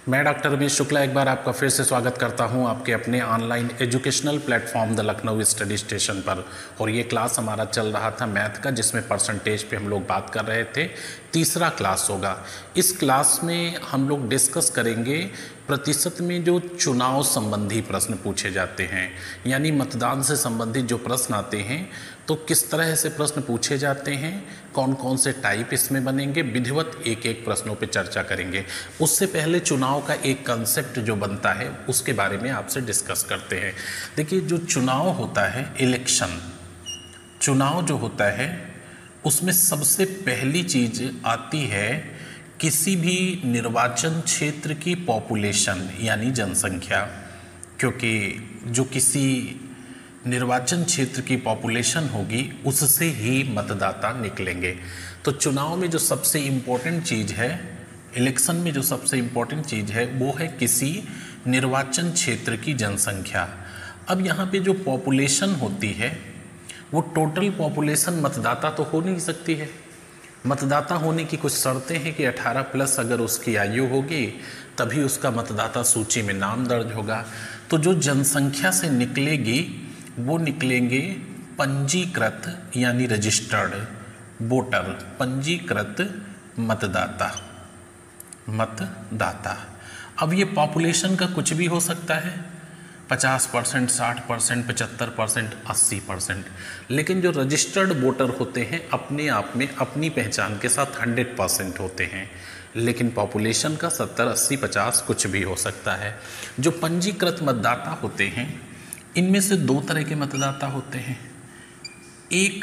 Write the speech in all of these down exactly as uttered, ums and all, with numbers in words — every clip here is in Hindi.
मैं डॉक्टर रमेश शुक्ला एक बार आपका फिर से स्वागत करता हूं आपके अपने online educational platform the Lucknow study station पर। और ये क्लास हमारा चल रहा था मैथ का, जिसमें परसेंटेज पे हम लोग बात कर रहे थे। तीसरा क्लास होगा। इस क्लास में हम लोग डिस्कस करेंगे प्रतिशत में जो चुनाव संबंधी प्रश्न पूछे जाते हैं, यानी मतदान से संबंधित जो प्रश्न आते हैं तो किस तरह से प्रश्न पूछे जाते हैं, कौन कौन से टाइप इसमें बनेंगे, विधिवत एक एक प्रश्नों पे चर्चा करेंगे। उससे पहले चुनाव का एक कंसेप्ट जो बनता है उसके बारे में आपसे डिस्कस करते हैं। देखिए, जो चुनाव होता है, इलेक्शन, चुनाव जो होता है उसमें सबसे पहली चीज़ आती है किसी भी निर्वाचन क्षेत्र की पॉपुलेशन यानी जनसंख्या, क्योंकि जो किसी निर्वाचन क्षेत्र की पॉपुलेशन होगी उससे ही मतदाता निकलेंगे। तो चुनाव में जो सबसे इम्पोर्टेंट चीज़ है, इलेक्शन में जो सबसे इम्पोर्टेंट चीज़ है वो है किसी निर्वाचन क्षेत्र की जनसंख्या। अब यहाँ पे जो पॉपुलेशन होती है वो टोटल पॉपुलेशन मतदाता तो हो नहीं सकती है। मतदाता होने की कुछ शर्तें हैं कि अठारह प्लस अगर उसकी आयु होगी तभी उसका मतदाता सूची में नाम दर्ज होगा। तो जो जनसंख्या से निकलेगी वो निकलेंगे पंजीकृत यानी रजिस्टर्ड वोटर, पंजीकृत मतदाता, मतदाता। अब ये पॉपुलेशन का कुछ भी हो सकता है, पचास परसेंट, साठ परसेंट, पचहत्तर परसेंट, अस्सी परसेंट, लेकिन जो रजिस्टर्ड वोटर होते हैं अपने आप में अपनी पहचान के साथ हंड्रेड परसेंट होते हैं, लेकिन पॉपुलेशन का सत्तर, अस्सी, पचास कुछ भी हो सकता है। जो पंजीकृत मतदाता होते हैं इनमें से दो तरह के मतदाता होते हैं। एक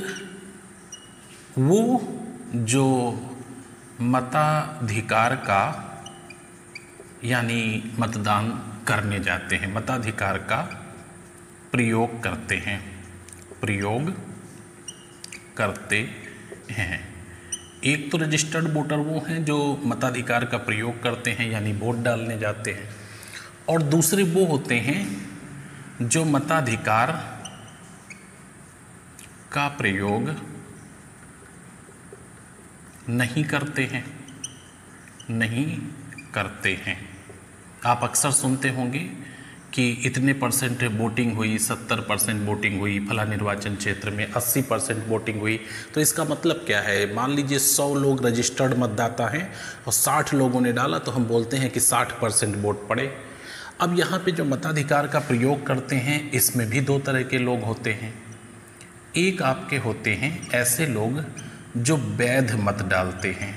वो जो मताधिकार का यानी मतदान करने जाते हैं, मताधिकार का प्रयोग करते हैं, प्रयोग करते हैं। एक तो रजिस्टर्ड वोटर वो हैं जो मताधिकार का प्रयोग करते हैं यानी वोट डालने जाते हैं, और दूसरे वो होते हैं जो मताधिकार का प्रयोग नहीं करते हैं, नहीं करते हैं। आप अक्सर सुनते होंगे कि इतने परसेंट वोटिंग हुई, सत्तर परसेंट वोटिंग हुई, फला निर्वाचन क्षेत्र में अस्सी परसेंट वोटिंग हुई। तो इसका मतलब क्या है? मान लीजिए सौ लोग रजिस्टर्ड मतदाता हैं और साठ लोगों ने डाला तो हम बोलते हैं कि साठ परसेंट वोट पड़े। अब यहाँ पे जो मताधिकार का प्रयोग करते हैं इसमें भी दो तरह के लोग होते हैं। एक आपके होते हैं ऐसे लोग जो वैध मत डालते हैं,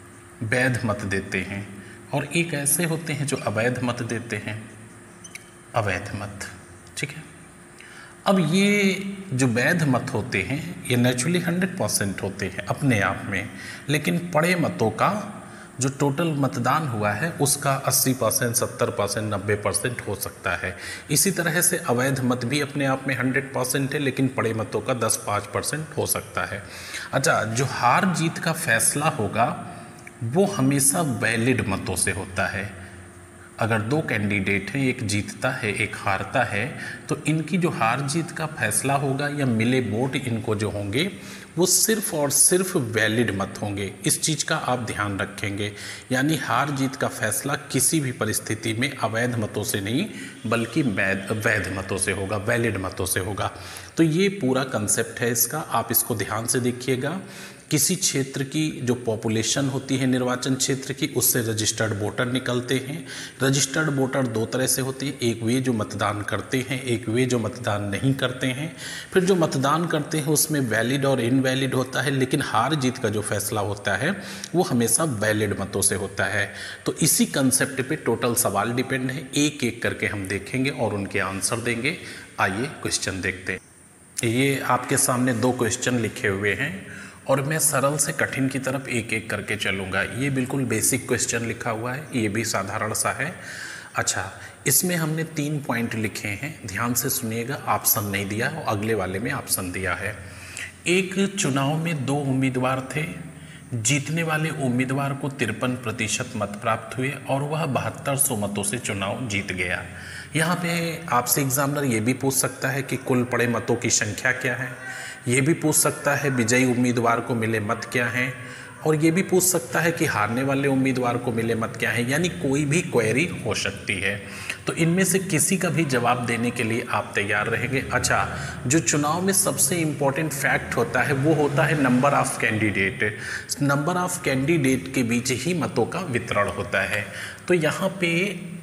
वैध मत देते हैं, और एक ऐसे होते हैं जो अवैध मत देते हैं, अवैध मत। ठीक है। अब ये जो वैध मत होते हैं ये नेचुरली हंड्रेड परसेंट होते हैं अपने आप में, लेकिन पड़े मतों का जो टोटल मतदान हुआ है उसका अस्सी परसेंट, सत्तर परसेंट, नब्बे परसेंट हो सकता है। इसी तरह से अवैध मत भी अपने आप में हंड्रेड परसेंट है, लेकिन पड़े मतों का दस पाँच परसेंट हो सकता है। अच्छा, जो हार जीत का फैसला होगा वो हमेशा वैलिड मतों से होता है। अगर दो कैंडिडेट हैं, एक जीतता है एक हारता है, तो इनकी जो हार जीत का फैसला होगा या मिले वोट इनको जो होंगे वो सिर्फ और सिर्फ वैलिड मत होंगे। इस चीज़ का आप ध्यान रखेंगे, यानी हार जीत का फैसला किसी भी परिस्थिति में अवैध मतों से नहीं बल्कि वैध मतों से होगा, वैलिड मतों से होगा। तो ये पूरा कंसेप्ट है इसका, आप इसको ध्यान से देखिएगा। किसी क्षेत्र की जो पॉपुलेशन होती है निर्वाचन क्षेत्र की, उससे रजिस्टर्ड वोटर निकलते हैं। रजिस्टर्ड वोटर दो तरह से होते हैं, एक वे जो मतदान करते हैं, एक वे जो मतदान नहीं करते हैं। फिर जो मतदान करते हैं उसमें वैलिड और इनवैलिड होता है, लेकिन हार जीत का जो फैसला होता है वो हमेशा वैलिड मतों से होता है। तो इसी कंसेप्ट पे टोटल सवाल डिपेंड है, एक एक करके हम देखेंगे और उनके आंसर देंगे। आइए क्वेश्चन देखते हैं। ये आपके सामने दो क्वेश्चन लिखे हुए हैं और मैं सरल से कठिन की तरफ एक एक करके चलूँगा। ये बिल्कुल बेसिक क्वेश्चन लिखा हुआ है, ये भी साधारण सा है। अच्छा, इसमें हमने तीन पॉइंट लिखे हैं, ध्यान से सुनिएगा। ऑप्शन नहीं दिया और अगले वाले में ऑप्शन दिया है। एक चुनाव में दो उम्मीदवार थे, जीतने वाले उम्मीदवार को तिरपन प्रतिशत मत प्राप्त हुए और वह बहत्तर सौ मतों से चुनाव जीत गया। यहाँ पे आपसे एग्जामिनर ये भी पूछ सकता है कि कुल पड़े मतों की संख्या क्या है, ये भी पूछ सकता है विजयी उम्मीदवार को मिले मत क्या हैं, और ये भी पूछ सकता है कि हारने वाले उम्मीदवार को मिले मत क्या है, यानी कोई भी क्वेरी हो सकती है। तो इनमें से किसी का भी जवाब देने के लिए आप तैयार रहेंगे। अच्छा, जो चुनाव में सबसे इम्पोर्टेंट फैक्ट होता है वो होता है number of candidate. Number of candidate के बीच ही मतों का वितरण होता है। तो यहाँ पे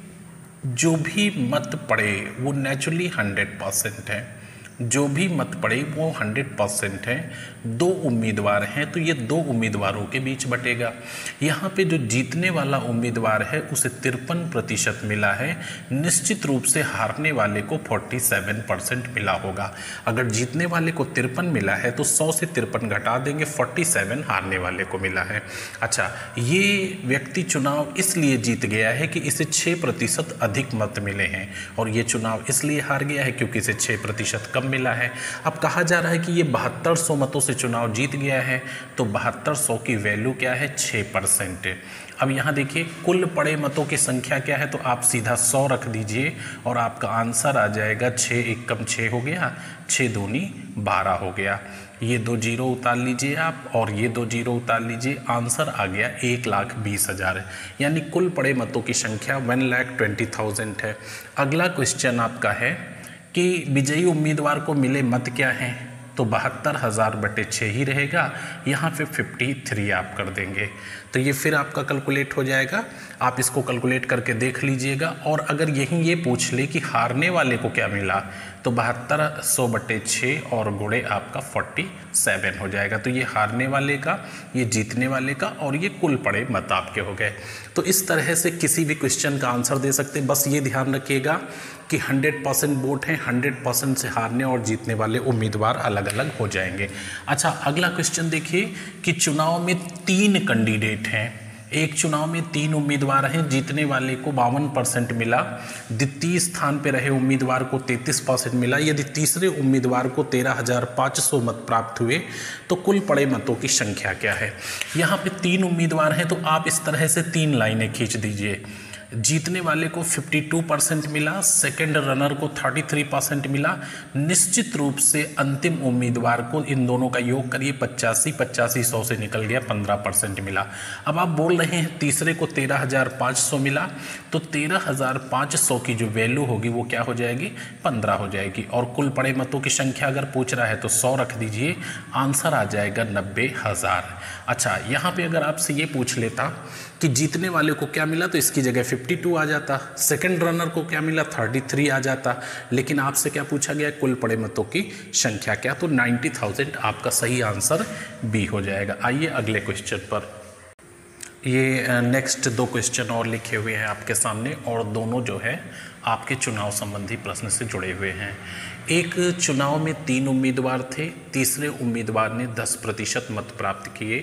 जो भी मत पड़े वो नेचुरली हंड्रेड परसेंट है, जो भी मत पड़े वो हंड्रेड परसेंट है। दो उम्मीदवार हैं तो ये दो उम्मीदवारों के बीच बटेगा। यहाँ पे जो जीतने वाला उम्मीदवार है उसे तिरपन प्रतिशत मिला है, निश्चित रूप से हारने वाले को सैंतालीस परसेंट मिला होगा। अगर जीतने वाले को तिरपन मिला है तो सौ से तिरपन घटा देंगे, सैंतालीस हारने वाले को मिला है। अच्छा, ये व्यक्ति चुनाव इसलिए जीत गया है कि इसे छः प्रतिशत अधिक मत मिले हैं, और ये चुनाव इसलिए हार गया है क्योंकि इसे छः प्रतिशत कम मिला है। अब कहा जा रहा है कि ये बहत्तर सौ मतों से चुनाव जीत गया है, तो बहत्तर सौ की वैल्यू क्या है, छः परसेंट। अब यहाँ देखिए कुल पड़े मतों की संख्या क्या है, तो आप सीधा सौ रख दीजिए और आपका आंसर आ जाएगा छः एक कम छः हो गया, छः दूनी बारह हो गया। ये दो जीरो उतार लीजिए आप और ये दो जीरो उतार लीजिए, आंसर आ गया एक लाख बीस हज़ार, यानी कुल पड़े मतों की संख्या वन लाख ट्वेंटी थाउजेंड है। अगला क्वेश्चन आपका है कि विजयी उम्मीदवार को मिले मत क्या हैं, तो बहत्तर हज़ार बटे छः ही रहेगा, यहाँ पे फिफ्टी थ्री आप कर देंगे तो ये फिर आपका कैलकुलेट हो जाएगा। आप इसको कैलकुलेट करके देख लीजिएगा। और अगर यहीं ये पूछ ले कि हारने वाले को क्या मिला, तो बहत्तर सौ बटे छः और गुणे आपका फोर्टी सेवन हो जाएगा। तो ये हारने वाले का, ये जीतने वाले का, और ये कुल पड़े मत आपके हो गए। तो इस तरह से किसी भी क्वेश्चन का आंसर दे सकते हैं। बस ये ध्यान रखिएगा कि हंड्रेड परसेंट वोट हैं, हंड्रेड परसेंट से हारने और जीतने वाले उम्मीदवार अलग अलग हो जाएंगे। अच्छा, अगला क्वेश्चन देखिए कि चुनाव में तीन कैंडिडेट हैं, एक चुनाव में तीन उम्मीदवार हैं, जीतने वाले को बावन परसेंट मिला, द्वितीय स्थान पर रहे उम्मीदवार को तैंतीस परसेंट मिला, यदि तीसरे उम्मीदवार को तेरह हज़ार पाँच सौ मत प्राप्त हुए तो कुल पड़े मतों की संख्या क्या है। यहाँ पे तीन उम्मीदवार हैं तो आप इस तरह से तीन लाइनें खींच दीजिए। जीतने वाले को बावन परसेंट मिला, सेकंड रनर को तैंतीस परसेंट मिला, निश्चित रूप से अंतिम उम्मीदवार को इन दोनों का योग करिए, पचासी पचासी सौ से निकल गया, पंद्रह परसेंट मिला। अब आप बोल रहे हैं तीसरे को तेरह हज़ार पाँच सौ मिला, तो तेरह हज़ार पाँच सौ की जो वैल्यू होगी वो क्या हो जाएगी, पंद्रह हो जाएगी। और कुल पड़े मतों की संख्या अगर पूछ रहा है तो सौ रख दीजिए, आंसर आ जाएगा नब्बे हज़ार। अच्छा, यहाँ पे अगर आपसे ये पूछ लेता कि जीतने वाले को क्या मिला, तो इसकी जगह बावन आ जाता, सेकंड रनर को क्या मिला, तैंतीस आ जाता, लेकिन आपसे क्या पूछा गया, कुल पड़े मतों की संख्या क्या, तो नब्बे हज़ार आपका सही आंसर बी हो जाएगा। आइए अगले क्वेश्चन पर। ये नेक्स्ट दो क्वेश्चन और लिखे हुए हैं आपके सामने, और दोनों जो है आपके चुनाव संबंधी प्रश्न से जुड़े हुए हैं। एक चुनाव में तीन उम्मीदवार थे, तीसरे उम्मीदवार ने दस प्रतिशत मत प्राप्त किए,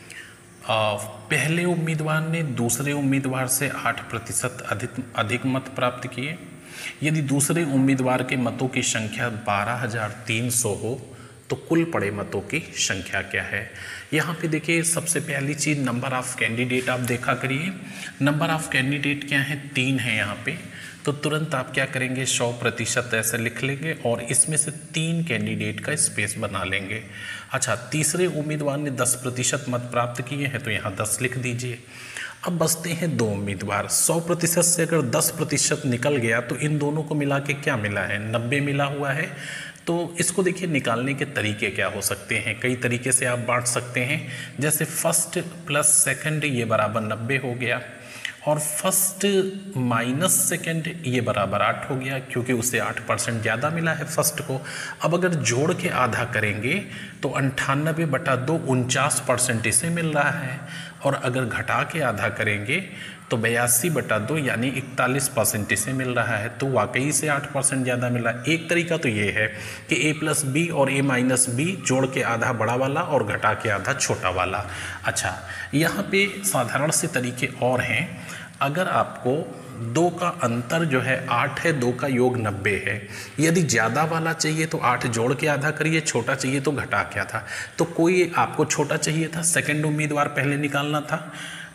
पहले उम्मीदवार ने दूसरे उम्मीदवार से आठ प्रतिशत अधिक अधिक मत प्राप्त किए। यदि दूसरे उम्मीदवार के मतों की संख्या बारह हज़ार तीन सौ हो तो कुल पड़े मतों की संख्या क्या है। यहाँ पे देखिए सबसे पहली चीज़ नंबर ऑफ़ कैंडिडेट आप देखा करिए। नंबर ऑफ़ कैंडिडेट क्या है, तीन है यहाँ पे, तो तुरंत आप क्या करेंगे, सौ प्रतिशत ऐसे लिख लेंगे और इसमें से तीन कैंडिडेट का स्पेस बना लेंगे। अच्छा, तीसरे उम्मीदवार ने दस प्रतिशत मत प्राप्त किए हैं तो यहाँ दस लिख दीजिए। अब बचते हैं दो उम्मीदवार, सौ प्रतिशत से अगर दस प्रतिशत निकल गया तो इन दोनों को मिला के क्या मिला है, नब्बे मिला हुआ है। तो इसको देखिए निकालने के तरीके क्या हो सकते हैं, कई तरीके से आप बांट सकते हैं। जैसे फर्स्ट प्लस सेकंड ये बराबर नब्बे हो गया, और फर्स्ट माइनस सेकेंड ये बराबर आठ हो गया, क्योंकि उसे आठ परसेंट ज़्यादा मिला है फर्स्ट को। अब अगर जोड़ के आधा करेंगे तो अंठानबे बटा दो उनचास परसेंट इसे मिल रहा है, और अगर घटा के आधा करेंगे तो बयासी बटा दो यानी इकतालीस परसेंट इसे मिल रहा है। तो वाकई से आठ परसेंट ज़्यादा मिला। एक तरीका तो ये है कि ए प्लस बी और ए माइनस बी जोड़ के आधा बड़ा वाला और घटा के आधा छोटा वाला। अच्छा, यहाँ पे साधारण से तरीके और हैं। अगर आपको दो का अंतर जो है आठ है, दो का योग नब्बे है, यदि ज़्यादा वाला चाहिए तो आठ जोड़ के आधा करिए, छोटा चाहिए तो घटा के आधा। तो कोई आपको छोटा चाहिए था, सेकंड उम्मीदवार पहले निकालना था,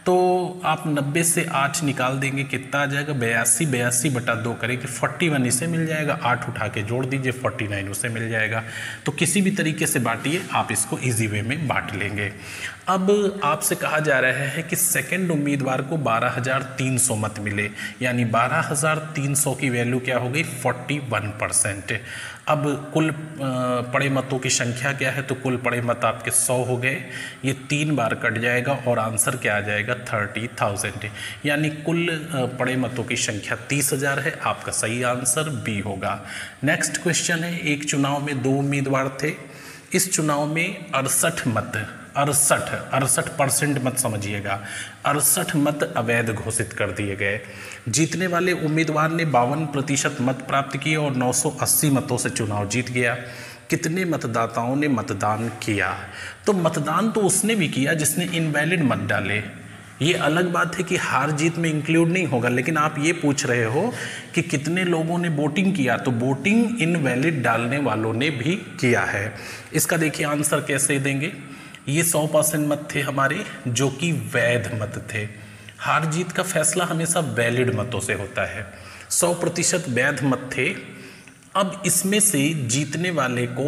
तो आप नब्बे से आठ निकाल देंगे, कितना आ जाएगा, बयासी, बयासी बटा दो करेंगे, फोर्टी वन इसे मिल जाएगा, आठ उठा के जोड़ दीजिए, फोर्टी नाइन उसे मिल जाएगा। तो किसी भी तरीके से बांटिए, आप इसको इजी वे में बांट लेंगे। अब आपसे कहा जा रहा है कि सेकंड उम्मीदवार को बारह हज़ार तीन सौ मत मिले, यानी बारह हज़ार तीन सौ की वैल्यू क्या हो गई, इकतालीस परसेंट। अब कुल पड़े मतों की संख्या क्या है, तो कुल पड़े मत आपके सौ हो गए, ये तीन बार कट जाएगा और आंसर क्या आ जाएगा, थर्टी थाउजेंड, यानी कुल पड़े मतों की संख्या तीस हज़ार है। आपका सही आंसर बी होगा। नेक्स्ट क्वेश्चन है, एक चुनाव में दो उम्मीदवार थे, इस चुनाव में अड़सठ मत अड़सठ अड़सठ परसेंट मत समझिएगा, अड़सठ मत अवैध घोषित कर दिए गए। जीतने वाले उम्मीदवार ने बावन प्रतिशत मत प्राप्त किए और नौ सौ अस्सी मतों से चुनाव जीत गया। कितने मतदाताओं ने मतदान किया? तो मतदान तो उसने भी किया जिसने इनवैलिड मत डाले। ये अलग बात है कि हार जीत में इंक्लूड नहीं होगा, लेकिन आप ये पूछ रहे हो कि कितने लोगों ने वोटिंग किया, तो वोटिंग इनवैलिड डालने वालों ने भी किया है। इसका देखिए आंसर कैसे देंगे। ये सौ परसेंट मत थे हमारे जो कि वैध मत थे। हार जीत का फैसला हमेशा वैलिड मतों से होता है। सौ प्रतिशत वैध मत थे। अब इसमें से जीतने वाले को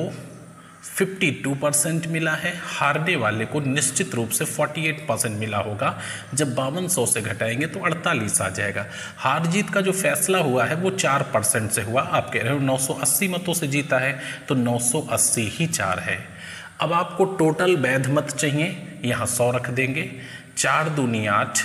बावन परसेंट मिला है, हारने वाले को निश्चित रूप से अड़तालीस परसेंट मिला होगा। जब बावन सौ से घटाएंगे तो अड़तालीस आ जाएगा। हार जीत का जो फैसला हुआ है वो चार परसेंट से हुआ। आप कह रहे हो नौ सौ अस्सी मतों से जीता है, तो नौ सौ अस्सी ही चार है। अब आपको टोटल वैध मत चाहिए, यहाँ सौ रख देंगे, चार दूनी आठ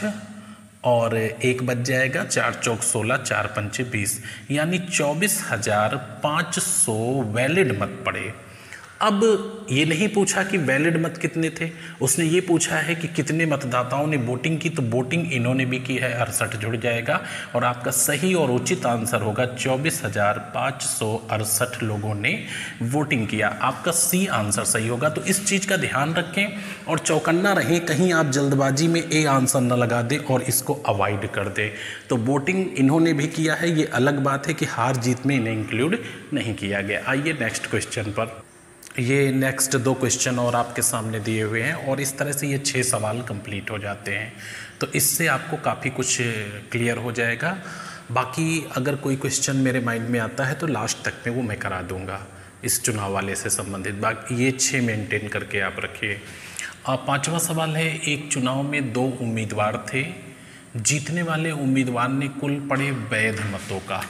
और एक बच जाएगा, चार चौक सोलह, चार पंचे बीस, यानी चौबीस हजार पाँच सौ वैलिड मत पड़े। अब ये नहीं पूछा कि वैलिड मत कितने थे, उसने ये पूछा है कि कितने मतदाताओं ने वोटिंग की, तो वोटिंग इन्होंने भी की है, अड़सठ जुड़ जाएगा और आपका सही और उचित आंसर होगा चौबीस हजार पाँच सौ अड़सठ लोगों ने वोटिंग किया। आपका सी आंसर सही होगा। तो इस चीज़ का ध्यान रखें और चौकन्ना रहें, कहीं आप जल्दबाजी में ए आंसर न लगा दें और इसको अवॉइड कर दें। तो वोटिंग इन्होंने भी किया है, ये अलग बात है कि हार जीत में इन्हें इंक्लूड नहीं किया गया। आइए नेक्स्ट क्वेश्चन पर। ये नेक्स्ट दो क्वेश्चन और आपके सामने दिए हुए हैं और इस तरह से ये छः सवाल कंप्लीट हो जाते हैं। तो इससे आपको काफ़ी कुछ क्लियर हो जाएगा। बाकी अगर कोई क्वेश्चन मेरे माइंड में आता है तो लास्ट तक में वो मैं करा दूंगा इस चुनाव वाले से संबंधित। बाकी ये छः मेंटेन करके आप रखिए। पांचवा सवाल है, एक चुनाव में दो उम्मीदवार थे, जीतने वाले उम्मीदवार ने कुल पड़े वैध मतों का,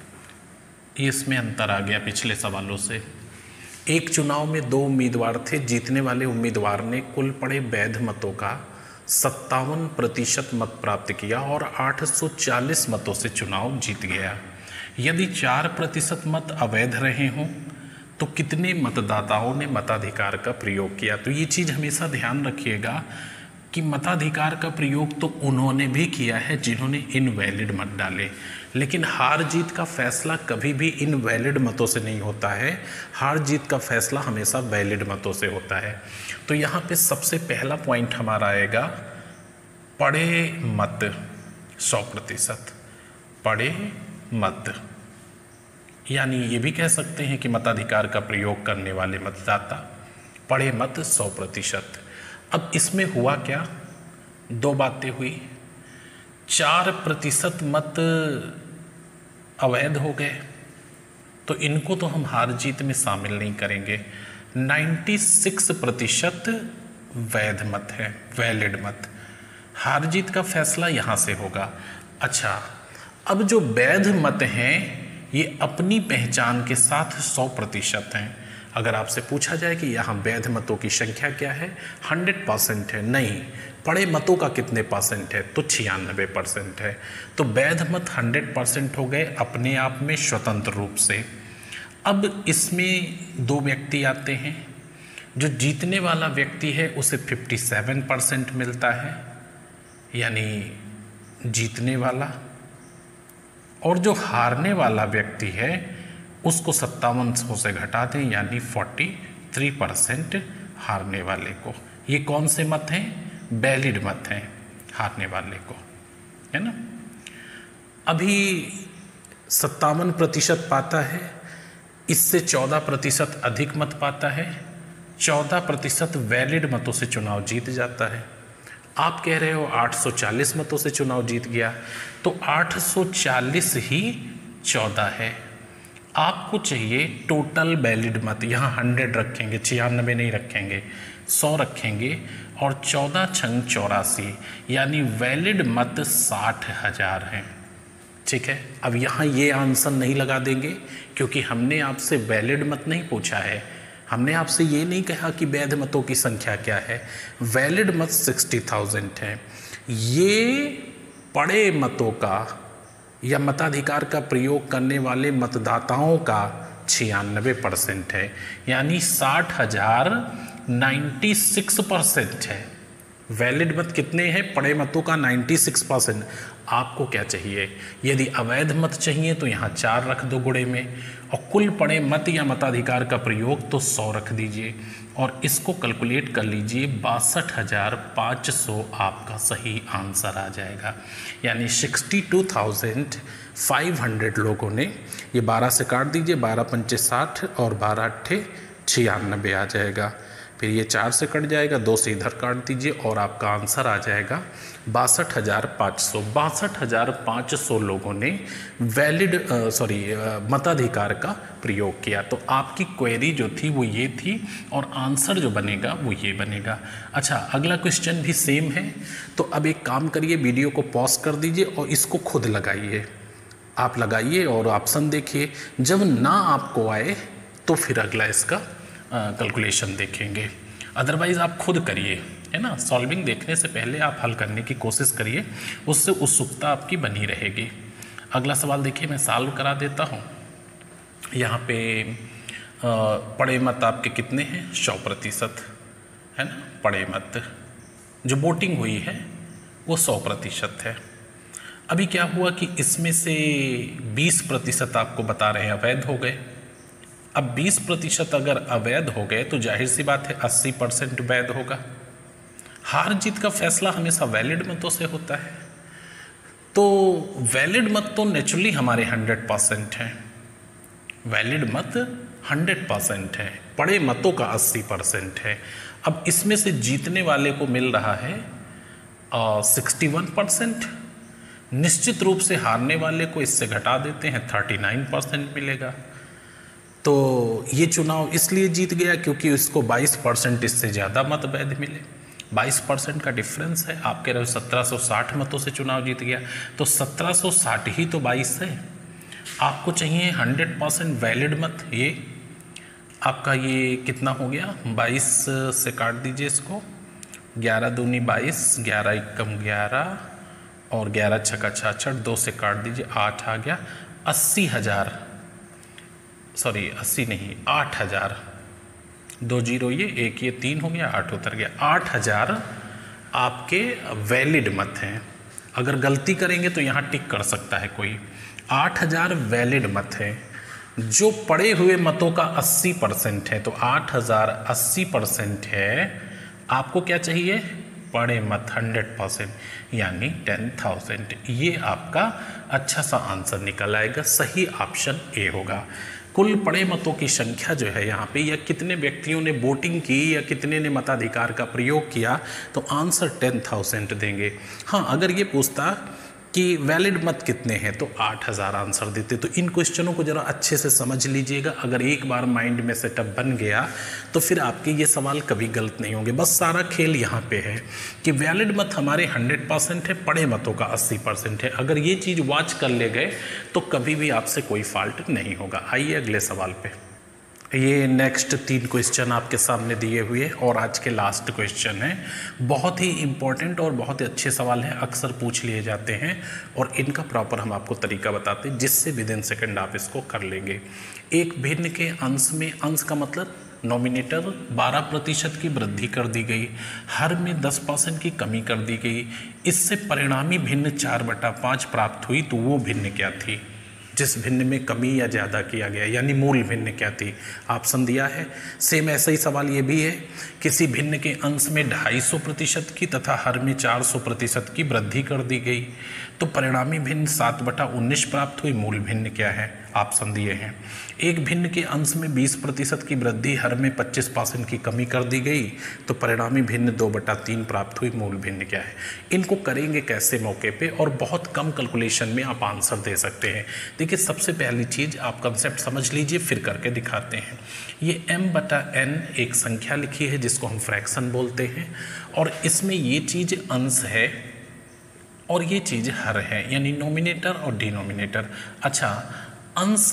ये इसमें अंतर आ गया पिछले सवालों से। एक चुनाव में दो उम्मीदवार थे, जीतने वाले उम्मीदवार ने कुल पड़े वैध मतों का सत्तावन प्रतिशत मत प्राप्त किया और आठ सौ चालीस मतों से चुनाव जीत गया। यदि चार प्रतिशत मत अवैध रहे हों तो कितने मतदाताओं ने मताधिकार का प्रयोग किया? तो ये चीज़ हमेशा ध्यान रखिएगा कि मताधिकार का प्रयोग तो उन्होंने भी किया है जिन्होंने इनवैलिड मत डाले, लेकिन हार जीत का फैसला कभी भी इनवैलिड मतों से नहीं होता है। हार जीत का फैसला हमेशा वैलिड मतों से होता है। तो यहाँ पे सबसे पहला पॉइंट हमारा आएगा पड़े मत सौ प्रतिशत, पड़े मत, यानी ये भी कह सकते हैं कि मताधिकार का प्रयोग करने वाले मतदाता, पड़े मत सौ प्रतिशत। अब इसमें हुआ क्या, दो बातें हुई। चार प्रतिशत मत अवैध हो गए, तो इनको तो हम हार जीत में शामिल नहीं करेंगे। छियानवे प्रतिशत वैध मत है, वैलिड मत। हार जीत का फैसला यहाँ से होगा। अच्छा, अब जो वैध मत हैं ये अपनी पहचान के साथ सौ प्रतिशत हैं। अगर आपसे पूछा जाए कि यहाँ वैध मतों की संख्या क्या है, हंड्रेड परसेंट है, नहीं, पड़े मतों का कितने परसेंट है, तो छियानवे परसेंट है। तो वैध मत हंड्रेड परसेंट हो गए अपने आप में स्वतंत्र रूप से। अब इसमें दो व्यक्ति आते हैं। जो जीतने वाला व्यक्ति है उसे सत्तावन परसेंट मिलता है, यानी जीतने वाला, और जो हारने वाला व्यक्ति है उसको सत्तावन सौ से घटा दें, यानी तैंतालीस परसेंट हारने वाले को। ये कौन से मत हैं? वैलिड मत हैं हारने वाले को, है ना। अभी सत्तावन प्रतिशत पाता है, इससे चौदह प्रतिशत अधिक मत पाता है, चौदह प्रतिशत वैलिड मतों से चुनाव जीत जाता है। आप कह रहे हो आठ सौ चालीस मतों से चुनाव जीत गया, तो आठ सौ चालीस ही चौदह है। आपको चाहिए टोटल वैलिड मत, यहाँ हंड्रेड रखेंगे, छियानबे नहीं रखेंगे, सौ रखेंगे, और चौदह छंग चौरासी, यानी वैलिड मत साठ हजार हैं। ठीक है, अब यहाँ ये आंसर नहीं लगा देंगे क्योंकि हमने आपसे वैलिड मत नहीं पूछा है, हमने आपसे ये नहीं कहा कि वैध मतों की संख्या क्या है। वैलिड मत सिक्सटी थाउजेंड है। ये पड़े मतों का या मताधिकार का प्रयोग करने वाले मतदाताओं का छियानबे परसेंट है, यानी साठ हजार नाइन्टी सिक्स परसेंट है। वैलिड मत कितने हैं? पड़े मतों का छियानवे परसेंट। आपको क्या चाहिए? यदि अवैध मत चाहिए तो यहाँ चार रख दो गुणे में, और कुल पड़े मत या मताधिकार का प्रयोग तो सौ रख दीजिए, और इसको कैलकुलेट कर लीजिए, बासठ हजार पाँच सौ आपका सही आंसर आ जाएगा। यानी sixty two thousand five hundred लोगों ने, ये बारह से काट दीजिए, बारह पंचे साठ और बारह अट्ठे छियानबे आ जाएगा। फिर ये चार से कट जाएगा, दो से इधर काट दीजिए और आपका आंसर आ जाएगा बासठ हज़ार पाँच सौ। बासठ हज़ार पाँच सौ लोगों ने वैलिड सॉरी मताधिकार का प्रयोग किया। तो आपकी क्वेरी जो थी वो ये थी, और आंसर जो बनेगा वो ये बनेगा। अच्छा, अगला क्वेश्चन भी सेम है, तो अब एक काम करिए, वीडियो को पॉज कर दीजिए और इसको खुद लगाइए। आप लगाइए और ऑप्शन देखिए, जब ना आपको आए तो फिर अगला इसका कैलकुलेशन देखेंगे, अदरवाइज़ आप खुद करिए, है ना। सॉल्विंग देखने से पहले आप हल करने की कोशिश करिए, उससे उत्सुकता आपकी बनी रहेगी। अगला सवाल देखिए, मैं सॉल्व करा देता हूँ। यहाँ पे पड़े मत आपके कितने हैं? सौ प्रतिशत, है ना। पड़े मत जो वोटिंग हुई है वो सौ प्रतिशत है। अभी क्या हुआ कि इसमें से बीस प्रतिशत आपको बता रहे हैं अवैध हो गए। अब बीस प्रतिशत अगर अवैध हो गए तो जाहिर सी बात है अस्सी परसेंट वैध होगा। हार जीत का फैसला हमेशा वैलिड मतों से होता है, तो वैलिड मत तो नेचुरली हमारे हंड्रेड परसेंट हैं। वैलिड मत हंड्रेड परसेंट है, पड़े मतों का अस्सी परसेंट है। अब इसमें से जीतने वाले को मिल रहा है सिक्सटी वन परसेंट, निश्चित रूप से हारने वाले को इससे घटा देते हैं, थर्टी नाइन परसेंट मिलेगा। तो ये चुनाव इसलिए जीत गया क्योंकि उसको बाईस परसेंट इससे ज़्यादा मत वैध मिले। बाईस परसेंट का डिफरेंस है। आप कह रहे हो सत्रह सौ साठ मतों से चुनाव जीत गया, तो सत्रह सौ साठ ही तो बाईस है। आपको चाहिए हंड्रेड परसेंट वैलिड मत। ये आपका ये कितना हो गया? बाईस से काट दीजिए इसको, ग्यारह दूनी बाईस, ग्यारह इक्कम ग्यारह और ग्यारह छक्का छाछठ, दो से काट दीजिए, आठ आ गया। अस्सी हज़ार सॉरी अस्सी नहीं आठ हज़ार, दो जीरो ये एक ये तीन हो गया, आठ उतर गया। आठ हज़ार आपके वैलिड मत हैं। अगर गलती करेंगे तो यहाँ टिक कर सकता है कोई। आठ हज़ार वैलिड मत हैं, जो पड़े हुए मतों का अस्सी परसेंट है। तो आठ हज़ार अस्सी परसेंट है। आपको क्या चाहिए? पड़े मत हंड्रेड परसेंट, यानी टेन थाउजेंड। ये आपका अच्छा सा आंसर निकल आएगा। सही ऑप्शन ए होगा। कुल पड़े मतों की संख्या जो है यहाँ पे, या कितने व्यक्तियों ने वोटिंग की या कितने ने मताधिकार का प्रयोग किया, तो आंसर टेन थाउजेंड देंगे। हाँ, अगर ये पूछता कि वैलिड मत कितने हैं तो आठ हज़ार आंसर देते। तो इन क्वेश्चनों को ज़रा अच्छे से समझ लीजिएगा। अगर एक बार माइंड में सेटअप बन गया तो फिर आपके ये सवाल कभी गलत नहीं होंगे। बस सारा खेल यहाँ पे है कि वैलिड मत हमारे हंड्रेड परसेंट है, पड़े मतों का अस्सी परसेंट है। अगर ये चीज़ वॉच कर ले गए तो कभी भी आपसे कोई फॉल्ट नहीं होगा। आइए अगले सवाल पे। ये नेक्स्ट तीन क्वेश्चन आपके सामने दिए हुए और आज के लास्ट क्वेश्चन है। बहुत ही इम्पोर्टेंट और बहुत ही अच्छे सवाल हैं, अक्सर पूछ लिए जाते हैं और इनका प्रॉपर हम आपको तरीका बताते हैं जिससे विद इन सेकेंड आप इसको कर लेंगे। एक भिन्न के अंश में, अंश का मतलब नॉमिनेटर बारह प्रतिशत की वृद्धि कर दी गई, हर में दस परसेंट की कमी कर दी गई, इससे परिणामी भिन्न चार बटा पाँच प्राप्त हुई। तो वो भिन्न क्या थी जिस भिन्न में कमी या ज़्यादा किया गया, यानी मूल भिन्न क्या थी? ऑप्शन दिया है। सेम ऐसा ही सवाल ये भी है, किसी भिन्न के अंश में ढाई सौ प्रतिशत की तथा हर में चार सौ प्रतिशत की वृद्धि कर दी गई, तो परिणामी भिन्न सात बटा उन्नीस प्राप्त हुई। मूल भिन्न क्या है? ऑप्शन दिए हैं। एक भिन्न के अंश में बीस प्रतिशत की वृद्धि, हर में पच्चीस परसेंट की कमी कर दी गई, तो परिणामी भिन्न दो बटा तीन प्राप्त हुई, मूल भिन्न क्या है। इनको करेंगे कैसे मौके पे, और बहुत कम कैलकुलेशन में आप आंसर दे सकते हैं। देखिए सबसे पहली चीज़ आप कंसेप्ट समझ लीजिए, फिर करके दिखाते हैं। ये m बटा n एक संख्या लिखी है जिसको हम फ्रैक्शन बोलते हैं, और इसमें ये चीज़ अंश है और ये चीज़ हर है, यानी नोमिनेटर और डिनोमिनेटर। अच्छा, अंश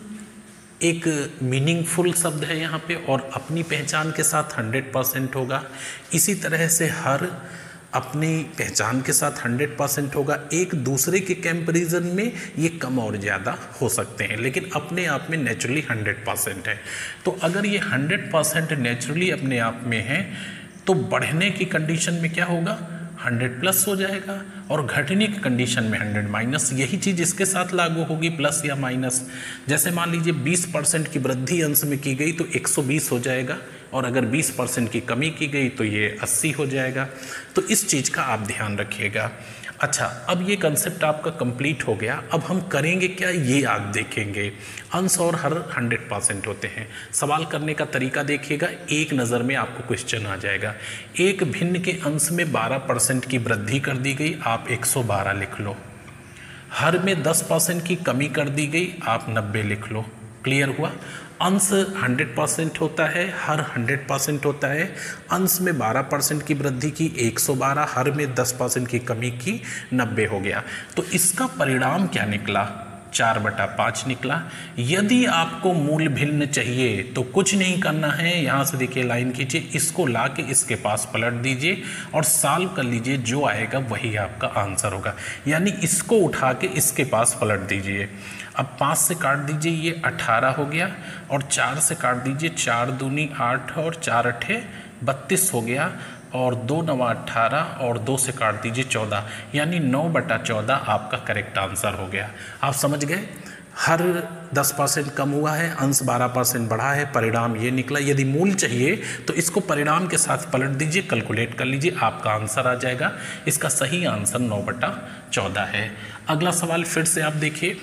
एक मीनिंगफुल शब्द है यहाँ पे और अपनी पहचान के साथ हंड्रेड परसेंट होगा। इसी तरह से हर अपनी पहचान के साथ हंड्रेड परसेंट होगा। एक दूसरे के कंपैरिजन में ये कम और ज़्यादा हो सकते हैं, लेकिन अपने आप में नेचुरली हंड्रेड परसेंट है। तो अगर ये हंड्रेड परसेंट नेचुरली अपने आप में है, तो बढ़ने की कंडीशन में क्या होगा, हंड्रेड प्लस हो जाएगा, और घटने की कंडीशन में हंड्रेड माइनस। यही चीज़ इसके साथ लागू होगी, प्लस या माइनस। जैसे मान लीजिए बीस परसेंट की वृद्धि अंश में की गई तो एक सौ बीस हो जाएगा, और अगर बीस परसेंट की कमी की गई तो ये अस्सी हो जाएगा। तो इस चीज़ का आप ध्यान रखिएगा। अच्छा, अब ये कंसेप्ट आपका कंप्लीट हो गया। अब हम करेंगे क्या, ये आप देखेंगे। अंश और हर हंड्रेड परसेंट होते हैं। सवाल करने का तरीका देखिएगा, एक नज़र में आपको क्वेश्चन आ जाएगा। एक भिन्न के अंश में बारह परसेंट की वृद्धि कर दी गई, आप एक सौ बारह लिख लो। हर में दस परसेंट की कमी कर दी गई, आप नब्बे लिख लो। क्लियर हुआ। अंश हंड्रेड परसेंट होता है, हर हंड्रेड परसेंट होता है। अंश में बारह परसेंट की वृद्धि की एक सौ बारह, हर में दस परसेंट की कमी की नब्बे हो गया। तो इसका परिणाम क्या निकला, चार बटा पाँच निकला। यदि आपको मूल भिन्न चाहिए तो कुछ नहीं करना है, यहाँ से देखिए लाइन खींचिए, इसको ला के इसके पास पलट दीजिए और सॉल्व कर लीजिए, जो आएगा वही आपका आंसर होगा। यानी इसको उठा के इसके पास पलट दीजिए। अब पाँच से काट दीजिए, ये अठारह हो गया, और चार से काट दीजिए, चार दूनी आठ और चार अठे बत्तीस हो गया, और दो नवा अट्ठारह और दो से काट दीजिए चौदह, यानी नौ बटा चौदह आपका करेक्ट आंसर हो गया। आप समझ गए। हर दस परसेंट कम हुआ है, अंश बारह परसेंट बढ़ा है, परिणाम ये निकला। यदि मूल चाहिए तो इसको परिणाम के साथ पलट दीजिए, कैलकुलेट कर लीजिए, आपका आंसर आ जाएगा। इसका सही आंसर नौ बटा चौदह है। अगला सवाल फिर से आप देखिए,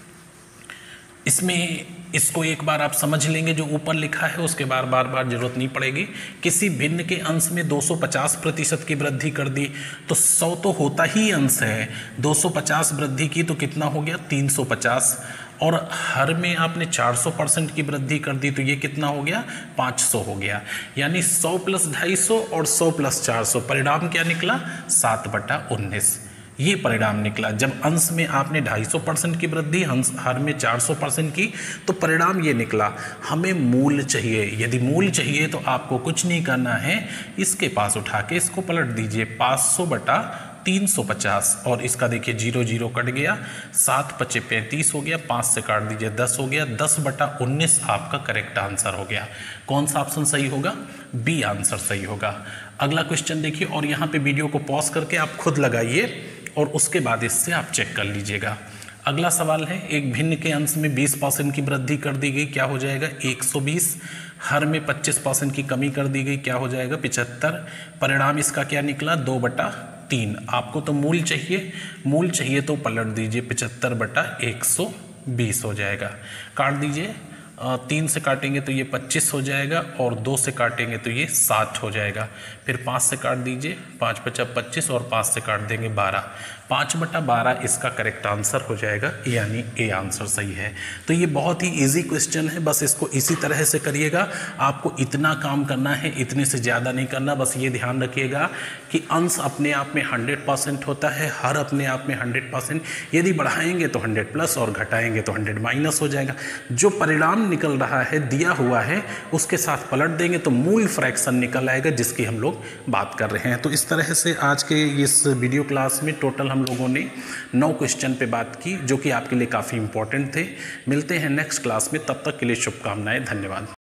इसमें इसको एक बार आप समझ लेंगे, जो ऊपर लिखा है उसके बार बार बार जरूरत नहीं पड़ेगी। किसी भिन्न के अंश में दो सौ पचास प्रतिशत की वृद्धि कर दी, तो सौ तो होता ही अंश है, दो सौ पचास वृद्धि की तो कितना हो गया, तीन सौ पचास, और हर में आपने चार सौ परसेंट की वृद्धि कर दी तो ये कितना हो गया, पाँच सौ हो गया। यानी सौ प्लस ढाई सौ और सौ प्लस चार सौ, परिणाम क्या निकला, सात बटा उन्नीस। ये परिणाम निकला। जब अंश में आपने ढाई सौ परसेंट की वृद्धि, अंश हर में चार सौ परसेंट की, तो परिणाम ये निकला। हमें मूल चाहिए, यदि मूल चाहिए तो आपको कुछ नहीं करना है, इसके पास उठा के इसको पलट दीजिए, पाँच सौ बटा तीन सौ पचास, और इसका देखिए जीरो जीरो कट गया, सात पचे पैंतीस हो गया, पाँच से काट दीजिए दस हो गया, दस बटा उन्नीस आपका करेक्ट आंसर हो गया। कौन सा ऑप्शन सही होगा, बी आंसर सही होगा। अगला क्वेश्चन देखिए, और यहाँ पे वीडियो को पॉज करके आप खुद लगाइए और उसके बाद इससे आप चेक कर लीजिएगा। अगला सवाल है, एक भिन्न के अंश में बीस परसेंट की वृद्धि कर दी गई, क्या हो जाएगा, एक सौ बीस। हर में पच्चीस परसेंट की कमी कर दी गई, क्या हो जाएगा, पचहत्तर। परिणाम इसका क्या निकला, दो बटा तीन। आपको तो मूल चाहिए, मूल चाहिए तो पलट दीजिए, पचहत्तर बटा एक सौ बीस हो जाएगा। काट दीजिए, तीन से काटेंगे तो ये पच्चीस हो जाएगा, और दो से काटेंगे तो ये साठ हो जाएगा। फिर पाँच से काट दीजिए, पाँच पचा पच्चीस, और पाँच से काट देंगे बारह, पाँच बटा बारह इसका करेक्ट आंसर हो जाएगा, यानी ए आंसर सही है। तो ये बहुत ही इजी क्वेश्चन है, बस इसको इसी तरह से करिएगा। आपको इतना काम करना है, इतने से ज़्यादा नहीं करना। बस ये ध्यान रखिएगा कि अंश अपने आप में हंड्रेड परसेंट होता है, हर अपने आप में हंड्रेड परसेंट। यदि बढ़ाएंगे तो हंड्रेड प्लस और घटाएंगे तो हंड्रेड माइनस हो जाएगा। जो परिणाम निकल रहा है, दिया हुआ है, उसके साथ पलट देंगे तो मूल फ्रैक्शन निकल आएगा, जिसकी हम लोग बात कर रहे हैं। तो इस तरह से आज के इस वीडियो क्लास में टोटल हम लोगों ने नौ क्वेश्चन पे बात की, जो कि आपके लिए काफ़ी इंपॉर्टेंट थे। मिलते हैं नेक्स्ट क्लास में, तब तक के लिए शुभकामनाएं, धन्यवाद।